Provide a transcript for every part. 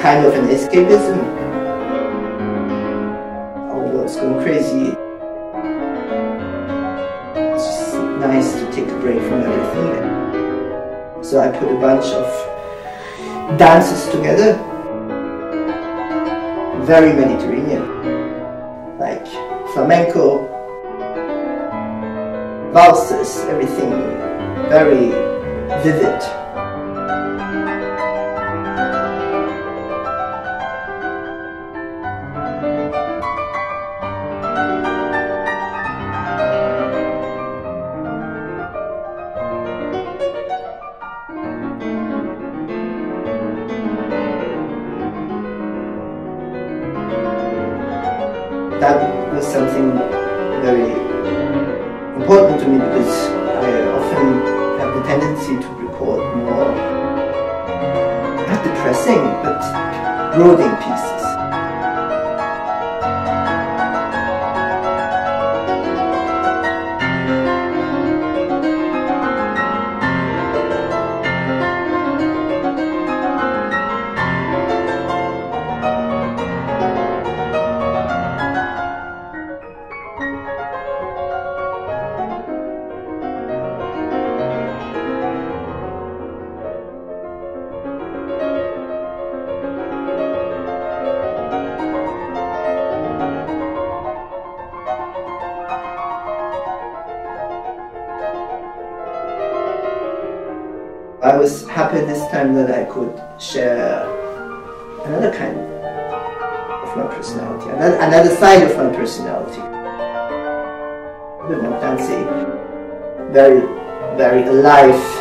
kind of an escapism. Although it's going crazy, it's just nice to take a break from everything. So I put a bunch of dances together, very Mediterranean, like flamenco, valses, everything very vivid. That was something very important to me because I often have the tendency to record more, not depressing, but brooding pieces. I was happy this time that I could share another kind of my personality, another side of my personality. I don't know, dancing, very, very alive.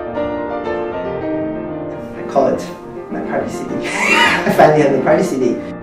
Call it my party CD. I finally have a party CD.